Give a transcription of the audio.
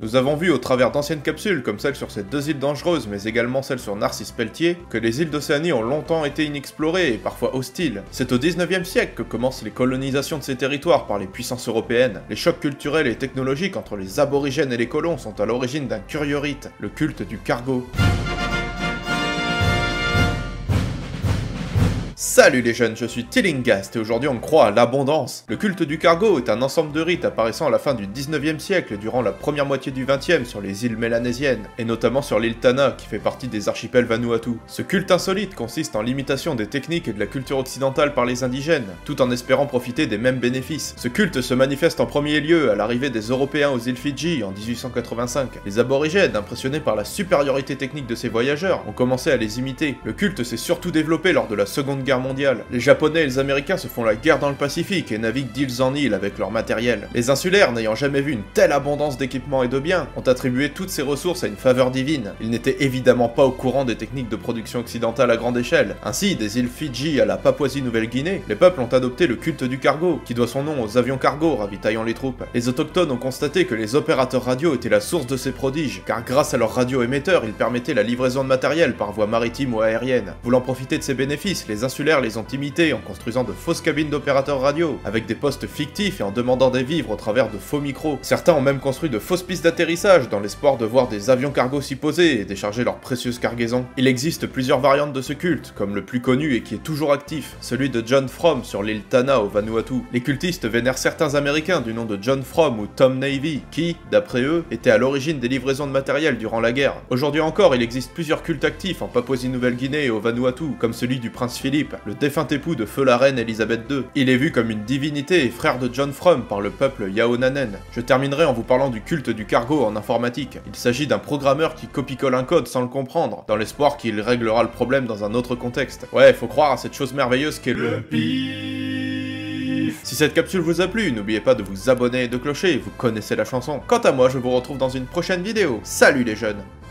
Nous avons vu au travers d'anciennes capsules, comme celle sur ces deux îles dangereuses, mais également celle sur Narcisse Pelletier, que les îles d'Océanie ont longtemps été inexplorées et parfois hostiles. C'est au 19e siècle que commencent les colonisations de ces territoires par les puissances européennes. Les chocs culturels et technologiques entre les aborigènes et les colons sont à l'origine d'un curieux rite, le culte du cargo. Salut les jeunes, je suis Tillingast et aujourd'hui on croit à l'abondance. Le culte du cargo est un ensemble de rites apparaissant à la fin du 19e siècle et durant la première moitié du 20e sur les îles mélanésiennes, et notamment sur l'île Tanna qui fait partie des archipels Vanuatu. Ce culte insolite consiste en l'imitation des techniques et de la culture occidentale par les indigènes, tout en espérant profiter des mêmes bénéfices. Ce culte se manifeste en premier lieu à l'arrivée des Européens aux îles Fidji en 1885. Les aborigènes, impressionnés par la supériorité technique de ces voyageurs, ont commencé à les imiter. Le culte s'est surtout développé lors de la Seconde Guerre mondiale. Les Japonais et les Américains se font la guerre dans le Pacifique et naviguent d'îles en îles avec leur matériel. Les insulaires, n'ayant jamais vu une telle abondance d'équipements et de biens, ont attribué toutes ces ressources à une faveur divine. Ils n'étaient évidemment pas au courant des techniques de production occidentale à grande échelle. Ainsi, des îles Fidji à la Papouasie-Nouvelle-Guinée, les peuples ont adopté le culte du cargo, qui doit son nom aux avions cargo ravitaillant les troupes. Les autochtones ont constaté que les opérateurs radio étaient la source de ces prodiges, car grâce à leurs radioémetteurs, ils permettaient la livraison de matériel par voie maritime ou aérienne. Voulant profiter de ces bénéfices, les insulaires les ont imités en construisant de fausses cabines d'opérateurs radio, avec des postes fictifs et en demandant des vivres au travers de faux micros. Certains ont même construit de fausses pistes d'atterrissage dans l'espoir de voir des avions cargo s'y poser et décharger leurs précieuses cargaisons. Il existe plusieurs variantes de ce culte, comme le plus connu et qui est toujours actif, celui de John Frum sur l'île Tanna au Vanuatu. Les cultistes vénèrent certains américains du nom de John Frum ou Tom Navy, qui, d'après eux, étaient à l'origine des livraisons de matériel durant la guerre. Aujourd'hui encore, il existe plusieurs cultes actifs en Papouasie-Nouvelle-Guinée et au Vanuatu, comme celui du prince Philippe, le défunt époux de feu la reine Elisabeth II. Il est vu comme une divinité et frère de John Frum par le peuple Yaonanen. Je terminerai en vous parlant du culte du cargo en informatique. Il s'agit d'un programmeur qui copie-colle un code sans le comprendre, dans l'espoir qu'il réglera le problème dans un autre contexte. Ouais, faut croire à cette chose merveilleuse qu'est le pif. Si cette capsule vous a plu, n'oubliez pas de vous abonner et de clocher, vous connaissez la chanson. Quant à moi, je vous retrouve dans une prochaine vidéo. Salut les jeunes!